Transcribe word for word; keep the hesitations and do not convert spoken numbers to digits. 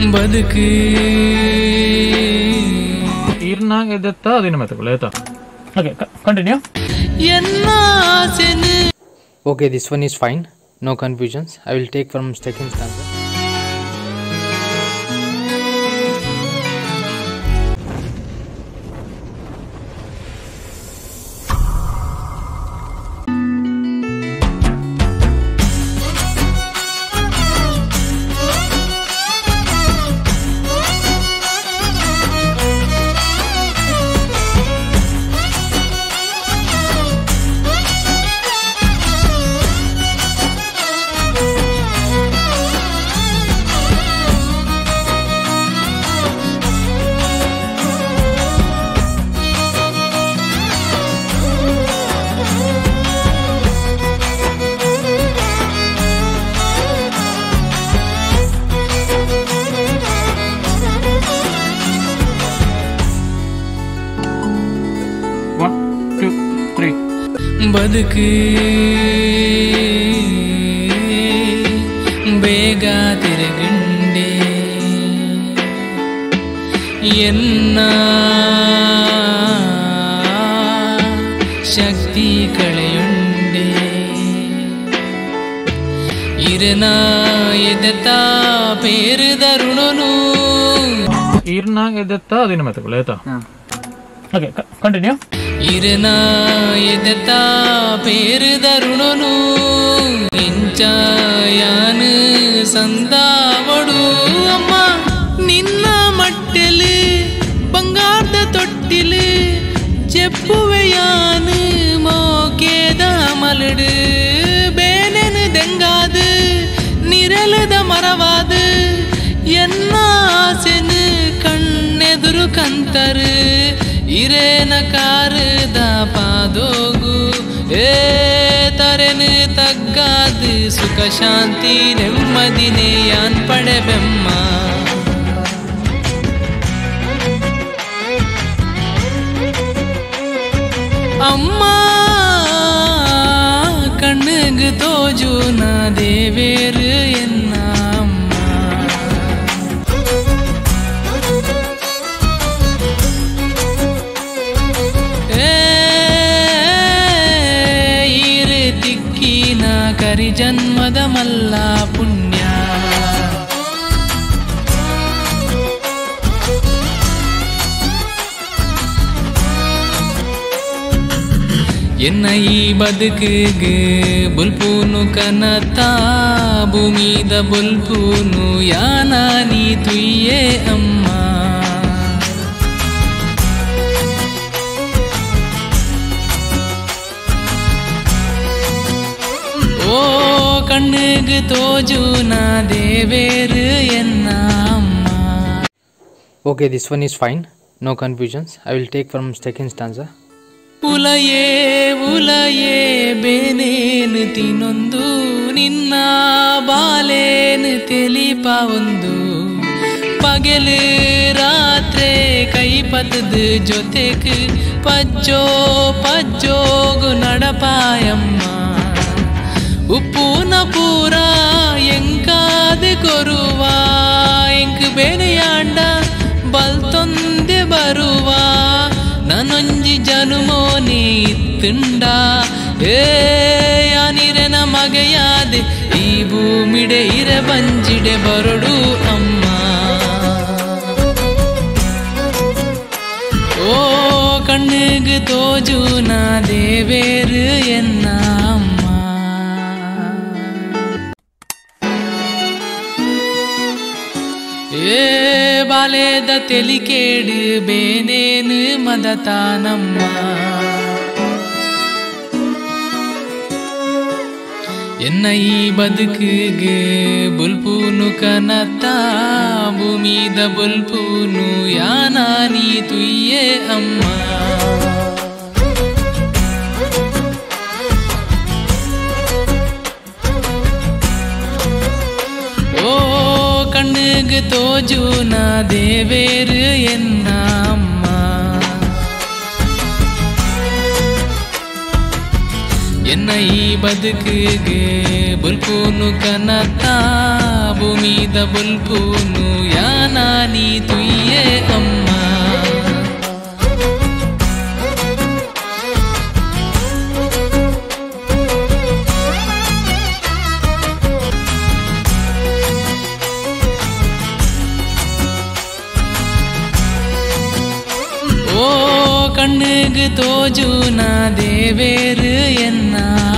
ಬದುಕು ಈರ್ನಾಗ ಎದ್ದೆತ್ತ ಅದಿನ ಮಾತುಗಳು ಆಯ್ತಾ. Okay continue. Okay, this one is fine, no confusions. I will take from second stanza. ಬದುಕು ಬೇಗ ತಿರುಗಂಡೆ ಎನ್ನ ಶಕ್ತಿ ಕಳೆಯುಂಡೆ ಇರನ ಎದೆತ್ತ ಪೇರಿದ ಋಣನು ಈರ್ನಾಗ ಎದ್ದೆತ್ತ ಅದಿನ ಮಾತುಗಳು ಆಯ್ತಾ. Okay continue. ಇರನ ಎದೆತ್ತ ಪೇರಿದ ಋಣನು ಇಂಚಾಯಾನು ಸಂದಾವಡು ಅಮ್ಮ ನಿನ್ನ ಮಟ್ಟೆಲು ಬಂಗಾರದ ತೊಟ್ಟಿಲು ಚೆಪ್ಪುವೆಯಾನು ಮೋಕೇದ ಮಲಡು ಬೇನೆನು ದೆಂಗಾದು ನಿರಲದ ಮರವಾದು ಎನ್ನ ಆಸೆನು ಕಣ್ಣೆದುರು ಕಂತರು ಇರೇನ ಕಾರದ ಪಾದೋಗು ಏ ತರೆನು ತಗ್ಗಾದು ಸುಖ ಶಾಂತಿ ನೆಮ್ಮದಿನೇ ಯಾನ್ ಪಡೆಬೆಮ್ಮ ಅಮ್ಮ ಕಣ್ಣಿಗೆ ತೋಜು ನಾ ದೇವೇರು ಎನ್ನ ಕರಿ ಜನ್ಮದ ಮಲ್ಲ ಪುಣ್ಯ ಎನ್ನ ಈ ಬದುಕಿಗೆ ಬುಲ್ಪೂನು ಕನತ ಭೂಮಿದ ಬುಲ್ಪೂನು ಯಾನ ನೀ ತುಯ್ಯೇ ಅಮ್ಮ ಓ ಕಣ್ಣಿಗೆ ತೋಜು ನಾ ದೇವೇರು ಎನ್ನ ಅಮ್ಮ. Okay, this one is fine, no confusions. I will take from second stanza. ಉಲಯೇ ಉಲಯೇ ಬೇನೇನು ತಿನ್ನೊಂದು ನಿನ್ನ ಬಾಲೇನು ತೆಲಿಪ ಒಂದು ಪಗೆಲು ರಾತ್ರೆ ಕೈ ಪತ್ತದ ಜೊತೆಗೆ ಪಜ್ಜೋ ಪಜ್ಜೋಗು ನಡಪಾಯಮ್ಮ ಉಪ್ಪುನ ಪೂರ ಎಂಕಾದೆ ಕೊರುವ ಎಂಕ್ ಬೇನೆಯಾಂಡ ಬಲ್ತೊಂದೆ ಬರುವ ನನೊಂಜಿ ಜನುಮೋನಿ ಇತ್ತುಂಡ ಏ ಯಾನಿರೆನ ಮಗೆಯಾದೆ ಈ ಭೂಮಿಡೆ ಇರೆ ಬಂಜಿಡೆ ಬರಡು ಅಮ್ಮ ಓ ಕಣ್ಣಿಗೆ ತೋಜು ನಾ ದೇವೇರು ಎನ್ನ ಅಮ್ಮ. ಏ ಬಾಲೆದ ತೆಲಿಕೇಡು ಬೇನೇನು ಮದತಾನಮ್ಮ ಎನ್ನ ಈ ಬದುಕಿಗೆ ಬುಲ್ಪೂನು ಕನತ ಭೂಮಿದ ಬುಲ್ಪೂನು ಯಾನ ನೀ ತುಯ್ಯೇ ಅಮ್ಮ ಓ ಕಣ್ಣಿಗೆ ತೋಜು ನಾ ದೇವೇರು ಎನ್ನ ಅಮ್ಮ ಎನ್ನ ಈ ಬದುಕಿಗೆ ಬುಲ್ಪೂನು ಕನತ ಭೂಮಿ ಮೀದ ಬುಲ್ಪೂನು ಯಾನಾನಿ ತುಯ್ಯೆ ಅಮ್ಮ ஓ கண்ணுக்கு தோஜுனா தேவேரு என்ன